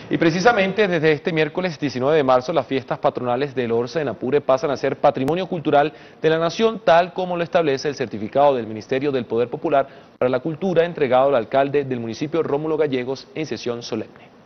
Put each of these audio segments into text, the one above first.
Y precisamente desde este miércoles 19 de marzo las fiestas patronales del Orsa en Apure pasan a ser patrimonio cultural de la nación, tal como lo establece el certificado del Ministerio del Poder Popular para la Cultura entregado al alcalde del municipio Rómulo Gallegos en sesión solemne.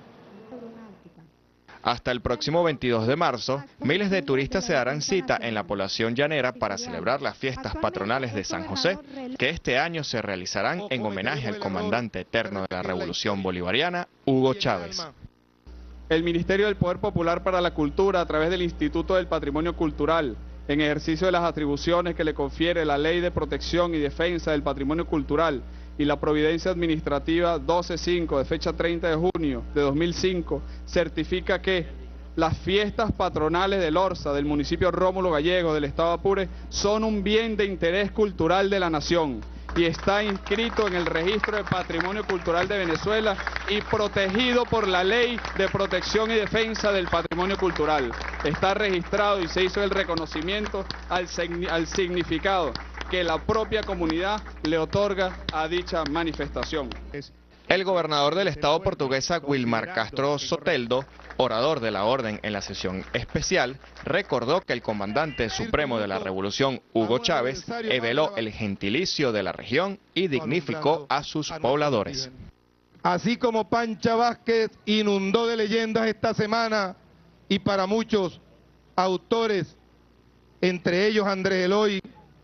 Hasta el próximo 22 de marzo, miles de turistas se darán cita en la población llanera para celebrar las fiestas patronales de San José, que este año se realizarán en homenaje al comandante eterno de la Revolución Bolivariana, Hugo Chávez. El Ministerio del Poder Popular para la Cultura, a través del Instituto del Patrimonio Cultural, en ejercicio de las atribuciones que le confiere la Ley de Protección y Defensa del Patrimonio Cultural y la Providencia Administrativa 12.5 de fecha 30 de junio de 2005, certifica que las fiestas patronales del Orsa, del municipio Rómulo Gallegos, del estado de Apure, son un bien de interés cultural de la nación y está inscrito en el Registro de Patrimonio Cultural de Venezuela y protegido por la Ley de Protección y Defensa del Patrimonio Cultural. Está registrado y se hizo el reconocimiento al significado que la propia comunidad le otorga a dicha manifestación. El gobernador del estado portuguesa, Wilmar Castro Soteldo, orador de la orden en la sesión especial, recordó que el comandante supremo de la revolución, Hugo Chávez, eveló el gentilicio de la región y dignificó a sus pobladores. Así como Pancha Vázquez inundó de leyendas esta semana, y para muchos autores, entre ellos Andrés Eloy,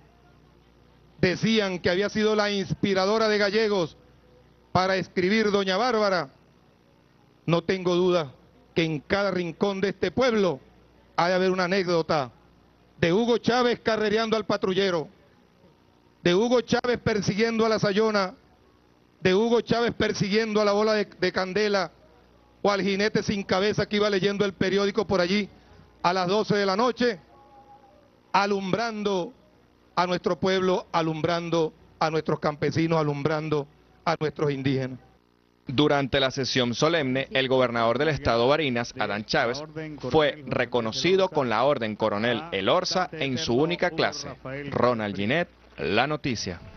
decían que había sido la inspiradora de Gallegos para escribir Doña Bárbara, no tengo duda que en cada rincón de este pueblo ha de haber una anécdota de Hugo Chávez carrereando al patrullero, de Hugo Chávez persiguiendo a la Sayona, de Hugo Chávez persiguiendo a la bola de candela o al jinete sin cabeza que iba leyendo el periódico por allí a las 12 de la noche, alumbrando a nuestro pueblo, alumbrando a nuestros campesinos, alumbrando a nuestros indígenas. Durante la sesión solemne, el gobernador del estado Barinas, Adán Chávez, fue reconocido con la Orden Coronel El Orsa en su única clase. Ronald Ginette, La Noticia.